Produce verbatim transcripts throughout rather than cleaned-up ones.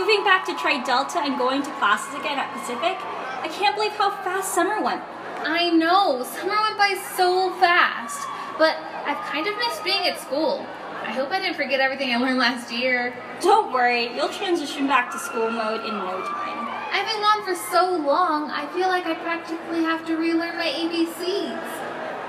moving back to Tri Delta and going to classes again at Pacific, I can't believe how fast summer went. I know, summer went by so fast, but I've kind of missed being at school. I hope I didn't forget everything I learned last year. Don't worry, you'll transition back to school mode in no time. I've been gone for so long, I feel like I practically have to relearn my A B Cs.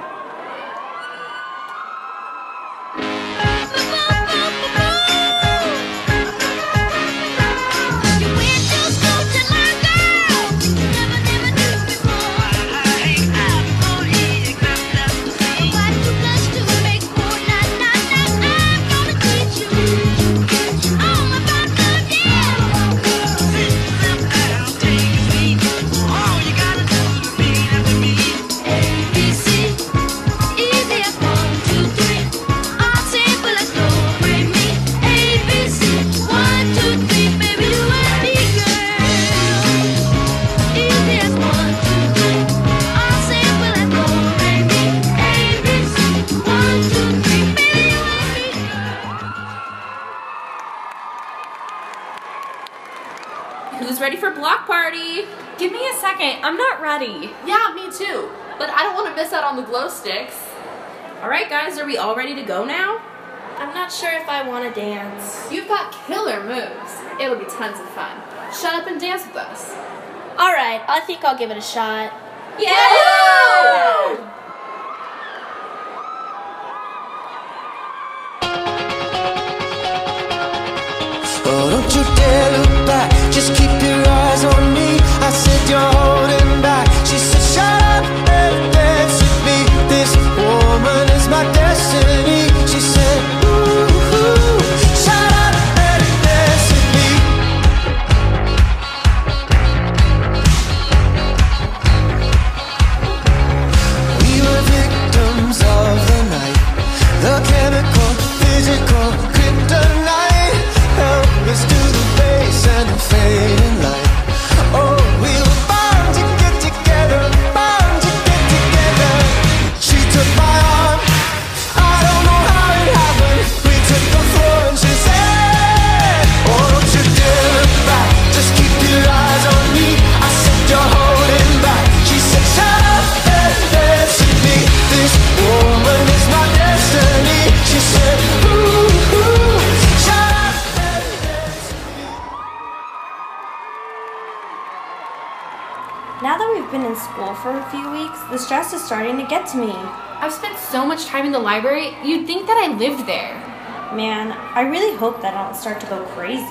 Who's ready for block party? Give me a second, I'm not ready. Yeah, me too. But I don't want to miss out on the glow sticks. Alright guys, are we all ready to go now? I'm not sure if I want to dance. You've got killer moves. It'll be tons of fun. Shut up and dance with us. Alright, I think I'll give it a shot. Yeah! Oh, don't you dare look back, just keep your eyes on me. I said you're holding back. She said shut up and dance with me. This woman is my destiny. She said ooh, ooh, shut up and dance with me. We were victims of the night, the chemical, physical, kryptonite. Let's do the bass and the fading light. Oh, we were bound to get together, bound to get together. She took my arm, I don't know how it happened. We took the floor and she said, oh, don't you dare look back, just keep your eyes on me. I said you're holding back. She said shut up and dance with me. This woman is my destiny. She said ooh, ooh, shut up. Now that we've been in school for a few weeks, the stress is starting to get to me. I've spent so much time in the library, you'd think that I lived there. Man, I really hope that I don't start to go crazy.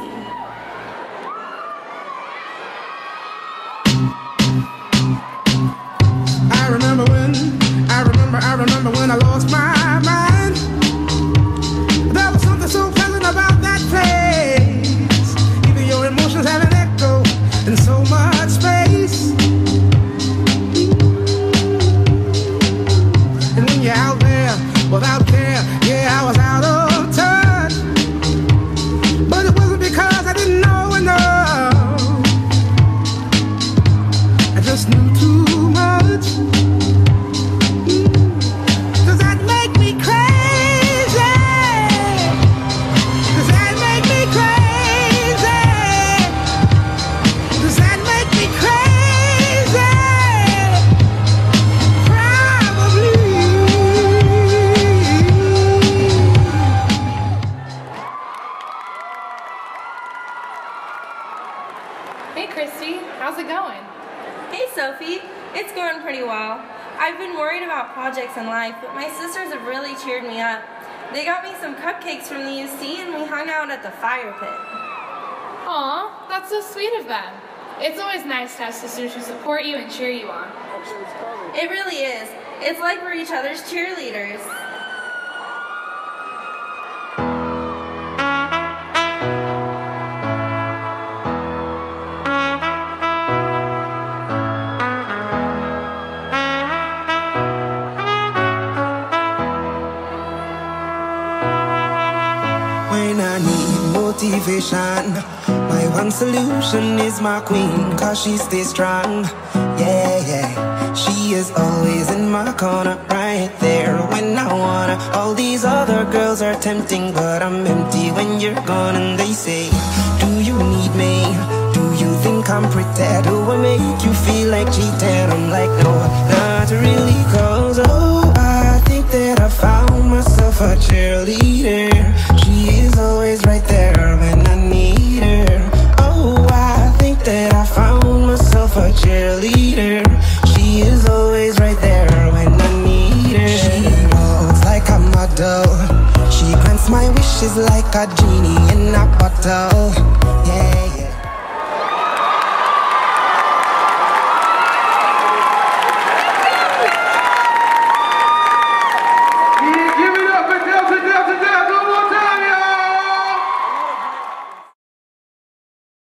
I remember when, I remember, I remember when I lost my mind. There was something so pleasant about that place. Even your emotions have an echo in so much space. And when you're out there without care, yeah, I was out of touch. But it wasn't because I didn't know enough. I just knew too much. Does that make me crazy? Does that make me crazy? Does that make me crazy? Probably. Hey Christy, how's it going? Hey Sophie, it's going pretty well. I've been worried about projects in life, but my sisters have really cheered me up. They got me some cupcakes from the U C and we hung out at the fire pit. Aw, that's so sweet of them. It's always nice to have sisters who support you and cheer you on. It really is. It's like we're each other's cheerleaders. When I need motivation, my one solution is my queen, cause she stays strong. Yeah, yeah, she is always in my corner, right there when I wanna. All these other girls are tempting, but I'm empty when you're gone. And they say, do you need me? Do you think I'm pretty? Do I make you feel like cheating? I'm like, no, not really, cause oh, I think that I found myself a cheerleader. She is always right there when I need her. Oh, I think that I found myself a cheerleader. She is always right there when I need her. She walks like a model. She grants my wishes like a genie in a bottle. Yeah.